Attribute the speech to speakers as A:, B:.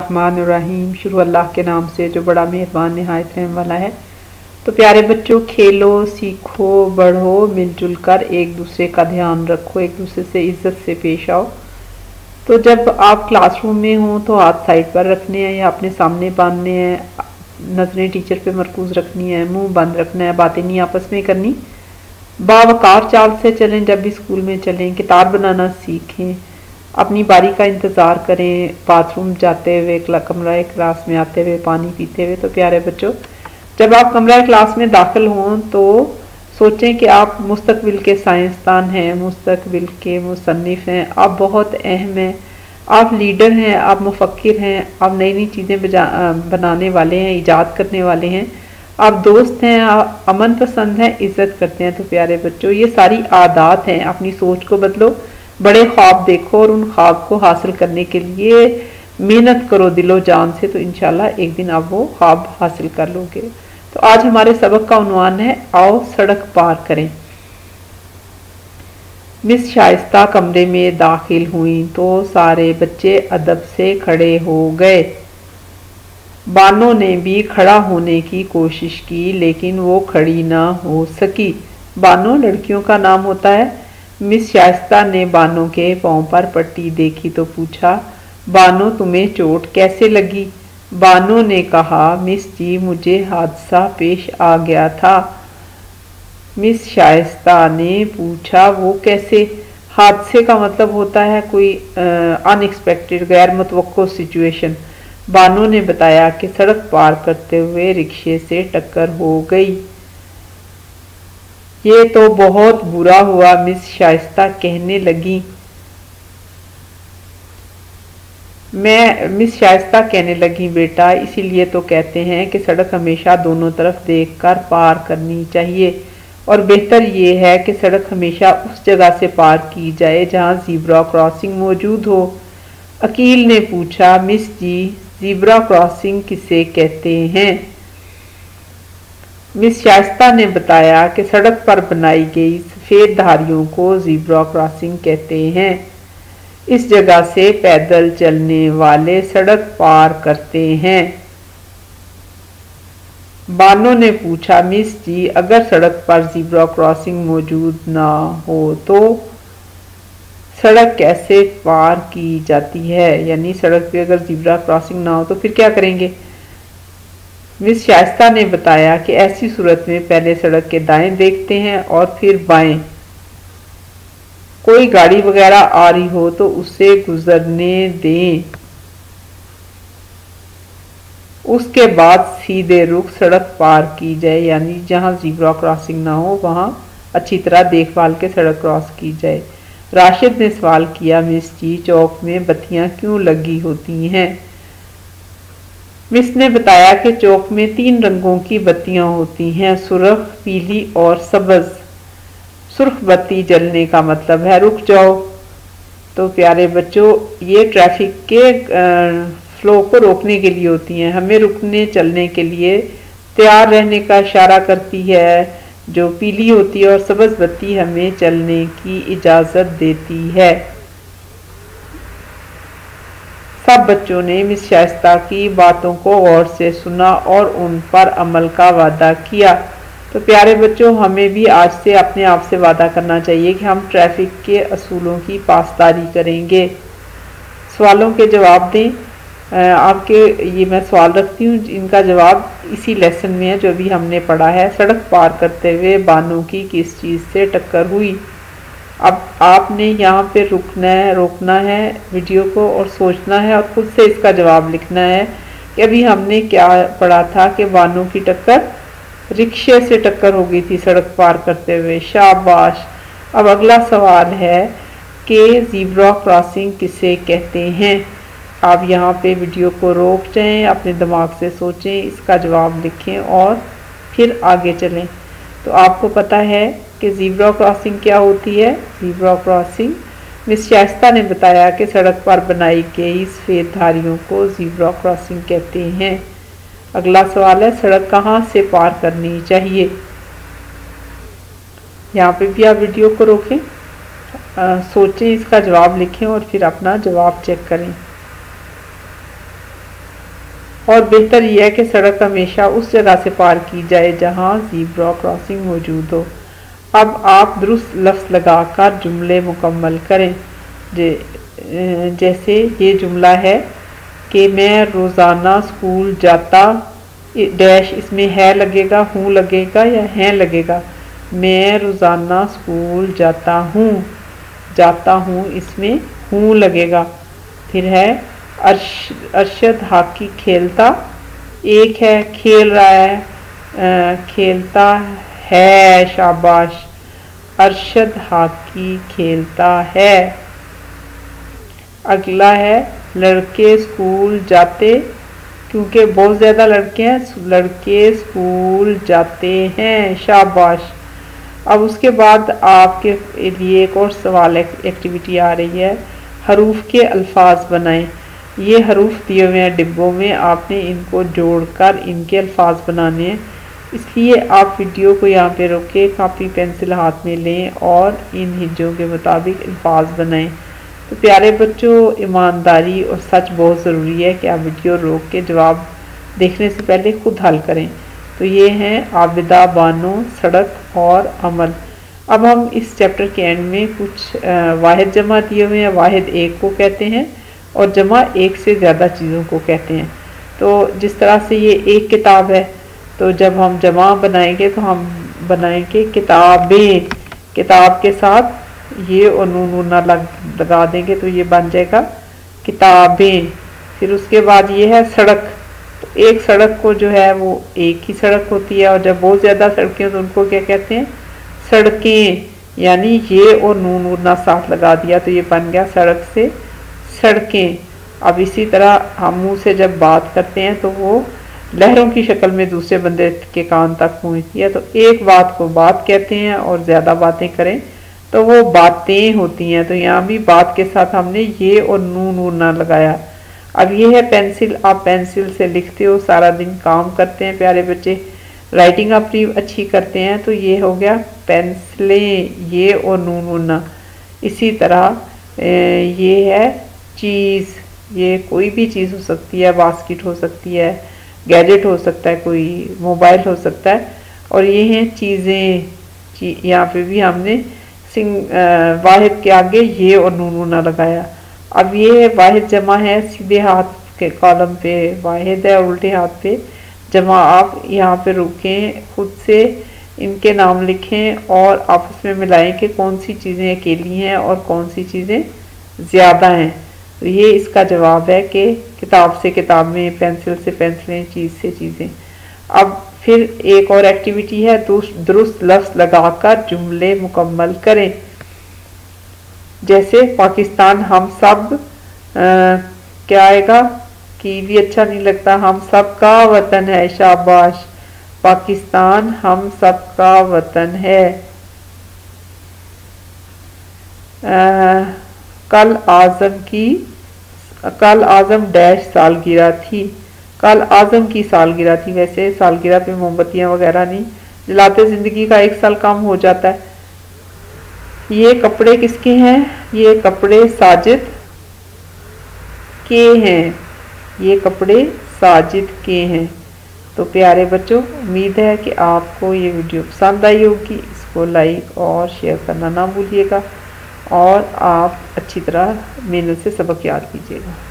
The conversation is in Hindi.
A: बिस्मिल्लाहिर्रहमानिर्रहीम। शुरू अल्लाह के नाम से जो बड़ा मेहरबान निहायत रहम वाला है। तो प्यारे बच्चों, खेलो, सीखो, बढ़ो, मिलजुल कर एक दूसरे का ध्यान रखो, एक दूसरे से इज्जत से पेश आओ। तो जब आप क्लासरूम में हो तो हाथ साइड पर रखने हैं या अपने सामने बांधने हैं, नजरें टीचर पे मरकूज रखनी है, मुंह बंद रखना है, बातें नहीं आपस में करनी। बावकार चाल से चलें, जब भी स्कूल में चलें कितार बनाना सीखें, अपनी बारी का इंतज़ार करें, बाथरूम जाते हुए, कमरा क्लास में आते हुए, पानी पीते हुए। तो प्यारे बच्चों, जब आप कमरा क्लास में दाखिल हों तो सोचें कि आप मुस्तकबिल के साइंसदान हैं, मुस्तकबिल के मुसन्निफ हैं, आप बहुत अहम हैं, आप लीडर हैं, आप मुफक्किर हैं, आप नई नई चीज़ें बनाने वाले हैं, ईजाद करने वाले हैं, आप दोस्त हैं, आप अमन पसंद हैं, इज्जत करते हैं। तो प्यारे बच्चों, ये सारी आदात हैं। अपनी सोच को बदलो, बड़े ख्वाब देखो और उन ख्वाब को हासिल करने के लिए मेहनत करो दिलो जान से। तो इंशाल्लाह एक दिन आप वो ख्वाब हासिल कर लोगे। तो आज हमारे सबक का उन्वान है, आओ सड़क पार करें। मिस शाइस्ता कमरे में दाखिल हुई तो सारे बच्चे अदब से खड़े हो गए। बानो ने भी खड़ा होने की कोशिश की लेकिन वो खड़ी ना हो सकी। बानो लड़कियों का नाम होता है। मिस शाइस्ता ने बानो के पांव पर पट्टी देखी तो पूछा, बानो तुम्हें चोट कैसे लगी? बानो ने कहा, मिस जी मुझे हादसा पेश आ गया था। मिस शाइस्ता ने पूछा, वो कैसे? हादसे का मतलब होता है कोई अनएक्सपेक्टेड, गैर मुतवक्को सिचुएशन। बानो ने बताया कि सड़क पार करते हुए रिक्शे से टक्कर हो गई। ये तो बहुत बुरा हुआ, मिस शाइस्ता कहने लगी। मिस शाइस्ता कहने लगी, बेटा इसीलिए तो कहते हैं कि सड़क हमेशा दोनों तरफ देखकर पार करनी चाहिए और बेहतर ये है कि सड़क हमेशा उस जगह से पार की जाए जहां ज़ीब्रा क्रॉसिंग मौजूद हो। अकील ने पूछा, मिस जी ज़ीब्रा क्रॉसिंग किसे कहते हैं? मिस शाइस्ता ने बताया कि सड़क पर बनाई गई सफ़ेद धारियों को ज़ीब्रा क्रॉसिंग कहते हैं। इस जगह से पैदल चलने वाले सड़क पार करते हैं। बानो ने पूछा, मिस जी अगर सड़क पर ज़ीब्रा क्रॉसिंग मौजूद ना हो तो सड़क कैसे पार की जाती है? यानी सड़क पे अगर ज़ीब्रा क्रॉसिंग ना हो तो फिर क्या करेंगे? मिस शाइस्ता ने बताया कि ऐसी सूरत में पहले सड़क के दाएं देखते हैं और फिर बाएं। कोई गाड़ी वगैरह आ रही हो तो उसे गुजरने दें, उसके बाद सीधे रुख सड़क पार की जाए। यानी जहां ज़ीब्रा क्रॉसिंग ना हो वहां अच्छी तरह देखभाल के सड़क क्रॉस की जाए। राशिद ने सवाल किया, मिस जी चौक में बत्तियां क्यों लगी होती हैं? मिस ने बताया कि चौक में 3 रंगों की बत्तियां होती हैं, सुर्ख, पीली और सब्ज। सुर्ख बत्ती जलने का मतलब है रुक जाओ। तो प्यारे बच्चों, ये ट्रैफिक के फ्लो को रोकने के लिए होती हैं, हमें रुकने चलने के लिए तैयार रहने का इशारा करती है। जो पीली होती है और सब्ज बत्ती हमें चलने की इजाज़त देती है। सब बच्चों ने मिस शाइस्ता की बातों को गौर से सुना और उन पर अमल का वादा किया। तो प्यारे बच्चों, हमें भी आज से अपने आप से वादा करना चाहिए कि हम ट्रैफिक के असूलों की पासदारी करेंगे। सवालों के जवाब दें। आपके ये मैं सवाल रखती हूँ, इनका जवाब इसी लेसन में है जो अभी हमने पढ़ा है। सड़क पार करते हुए बानो की किस चीज़ से टक्कर हुई? अब आपने यहाँ पे रोकना है वीडियो को और सोचना है और खुद से इसका जवाब लिखना है कि अभी हमने क्या पढ़ा था कि बानो की टक्कर रिक्शे से टक्कर हो गई थी सड़क पार करते हुए। शाबाश। अब अगला सवाल है कि ज़ीब्रा क्रॉसिंग किसे कहते हैं? आप यहाँ पे वीडियो को रोक जाएं, अपने दिमाग से सोचें, इसका जवाब लिखें और फिर आगे चलें। तो आपको पता है कि ज़ीब्रा क्रॉसिंग क्या होती है? ज़ीब्रा क्रॉसिंग, मिस शाइस्ता ने बताया कि सड़क पर बनाई गई सफ़ेद धारियों को ज़ीब्रा क्रॉसिंग कहते हैं। अगला सवाल है, सड़क कहाँ से पार करनी चाहिए? यहाँ पे भी आप वीडियो को रोकें, सोचें, इसका जवाब लिखें और फिर अपना जवाब चेक करें। और बेहतर यह है कि सड़क हमेशा उस जगह से पार की जाए जहां ज़ीब्रा क्रॉसिंग मौजूद हो। अब आप दुरुस्त लफ्ज़ लगाकर जुमले मुकम्मल करें। जैसे ये जुमला है कि मैं रोज़ाना स्कूल जाता डैश, इसमें है लगेगा, हूँ लगेगा या हैं लगेगा। मैं रोज़ाना स्कूल जाता हूँ इसमें हूँ लगेगा। फिर है अरशद हॉकी खेलता, एक है खेल रहा है, खेलता है, शाबाश। अरशद हॉकी खेलता है। अगला है लड़के स्कूल जाते, क्योंकि बहुत ज़्यादा लड़के हैं, लड़के स्कूल जाते हैं, शाबाश। अब उसके बाद आपके लिए एक और सवाल एक्टिविटी आ रही है, हरूफ के अल्फाज बनाएं। ये हरूफ दिए हुए हैं डिब्बों में, आपने इनको जोड़कर इनके अल्फाज बनाने हैं। इसलिए आप वीडियो को यहाँ पे रोके, कापी पेंसिल हाथ में लें और इन हिज्जों के मुताबिक अल्फाज बनाएं। तो प्यारे बच्चों, ईमानदारी और सच बहुत ज़रूरी है कि आप वीडियो रोक के जवाब देखने से पहले खुद हल करें। तो ये हैं आबिदा, बानो, सड़क और अमल। अब हम इस चैप्टर के एंड में कुछ वाहिद जमा दिए हुए हैं। वाहिद एक को कहते हैं और जमा एक से ज़्यादा चीज़ों को कहते हैं। तो जिस तरह से ये एक किताब है, तो जब हम जमा बनाएंगे तो हम बनाएंगे किताबें, किताब के साथ ये और नून ना लगा देंगे तो ये बन जाएगा किताबें। फिर उसके बाद ये है सड़क, तो एक सड़क को जो है वो एक ही सड़क होती है, और जब बहुत ज़्यादा सड़कें हो तो उनको क्या कहते हैं, सड़कें। यानी ये और नून ना साथ लगा दिया तो ये बन गया सड़क से सड़कें। अब इसी तरह हम मुँह से जब बात करते हैं तो वो लहरों की शक्ल में दूसरे बंदे के कान तक पहुँचती है। तो एक बात को बात कहते हैं और ज़्यादा बातें करें तो वो बातें होती हैं। तो यहाँ भी बात के साथ हमने ये और नून ना लगाया। अब ये है पेंसिल, आप पेंसिल से लिखते हो, सारा दिन काम करते हैं प्यारे बच्चे, राइटिंग अपनी अच्छी करते हैं, तो ये हो गया पेंसिलें, ये और नून ना। इसी तरह ये है चीज़, ये कोई भी चीज़ हो सकती है, बास्केट हो सकती है, गैजेट हो सकता है, कोई मोबाइल हो सकता है। और ये हैं चीज़ें, यहाँ पे भी हमने वाहिद के आगे ये और नून ना लगाया। अब ये वाहिद जमा है, सीधे हाथ के कॉलम पे वाहिद है, उल्टे हाथ पे जमा। आप यहाँ पे रुकें, खुद से इनके नाम लिखें और आपस में मिलाएं कि कौन सी चीज़ें अकेली हैं और कौन सी चीज़ें ज़्यादा हैं। तो ये इसका जवाब है कि किताब से किताबें, पेंसिल से पेंसिलें, चीज़ से चीज़ें। अब फिर एक और एक्टिविटी है, दुरुस्त लफ्ज़ लगाकर जुमले मुकम्मल करें। जैसे पाकिस्तान हम सब, क्या आएगा, कि भी अच्छा नहीं लगता, हम सब का वतन है, शाबाश। पाकिस्तान हम सब का वतन है। कल आज़म डैश सालगिरह थी, कल आज़म की सालगिरह थी। वैसे सालगिरह पे मोमबत्तियाँ वगैरह नहीं जलाते, ज़िंदगी का एक साल कम हो जाता है। ये कपड़े किसके हैं, ये कपड़े साजिद के हैं, ये कपड़े साजिद के हैं। तो प्यारे बच्चों, उम्मीद है कि आपको ये वीडियो पसंद आई होगी। इसको लाइक और शेयर करना ना भूलिएगा और आप अच्छी तरह मेहनत से सबक याद कीजिएगा।